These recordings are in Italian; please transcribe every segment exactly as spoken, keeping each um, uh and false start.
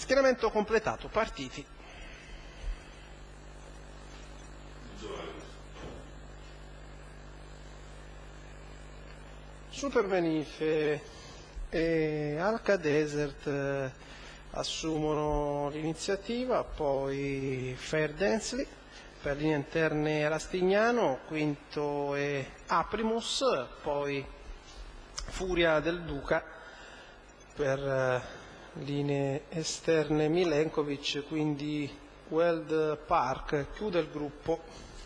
Schieramento completato, partiti. Super Menife e Alka Desert eh, assumono l'iniziativa, poi Fair Densely per linee interne Rastignano, quinto è Aprimus, poi Furia del Duca per eh, linee esterne Milenkovic, quindi Weld Park chiude il gruppo,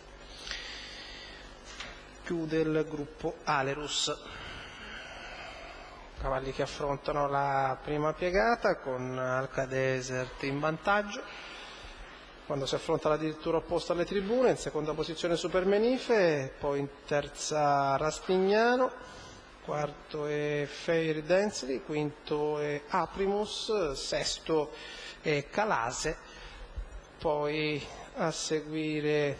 chiude il gruppo Alerus. Cavalli che affrontano la prima piegata con Alka Desert in vantaggio, quando si affronta la dirittura opposta alle tribune. In seconda posizione Super Menife, poi in terza Rastignano, quarto è Fair Densely, quinto è Aprimus, sesto è Calase, poi a seguire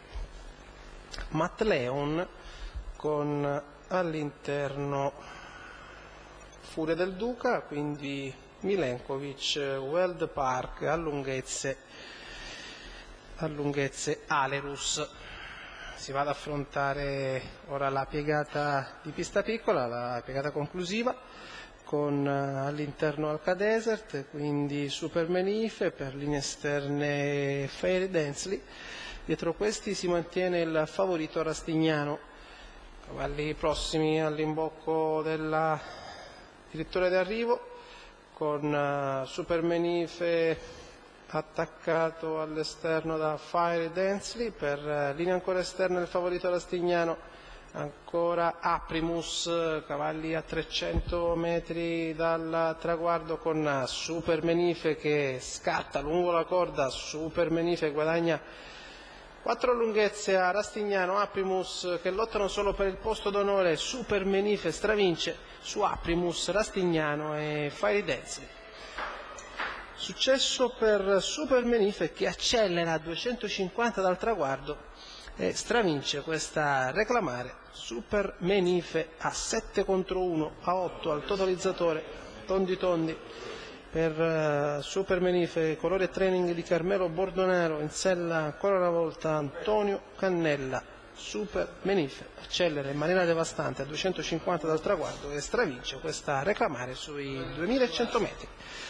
Matt Leon con all'interno Furia del Duca, quindi Milenkovic, Weld Park a lunghezze, a lunghezze Alerus. Si va ad affrontare ora la piegata di pista piccola, la piegata conclusiva, con all'interno Alka Desert, quindi Super Menife, per linee esterne Fair Densely. Dietro questi si mantiene il favorito Rastignano. Cavalli prossimi all'imbocco della direttore d'arrivo, con uh, Super Menife attaccato all'esterno da Fair Densely, per uh, linea ancora esterna del favorito Rastignano, ancora Aprimus, cavalli a trecento metri dal traguardo, con uh, Super Menife che scatta lungo la corda. Super Menife guadagna quattro lunghezze a Rastignano, Aprimus che lottano solo per il posto d'onore. Super Menife stravince su Aprimus, Rastignano e Fair Densely. Successo per Super Menife che accelera a duecentocinquanta dal traguardo e stravince questa reclamare. Super Menife a sette contro uno, a otto al totalizzatore, tondi tondi per uh, Super Menife, colore training di Carmelo Bordonaro, in sella ancora una volta Antonio Cannella. Super Menife accelera in maniera devastante a duecentocinquanta dal traguardo e stravince questa reclamare sui duemilacento metri.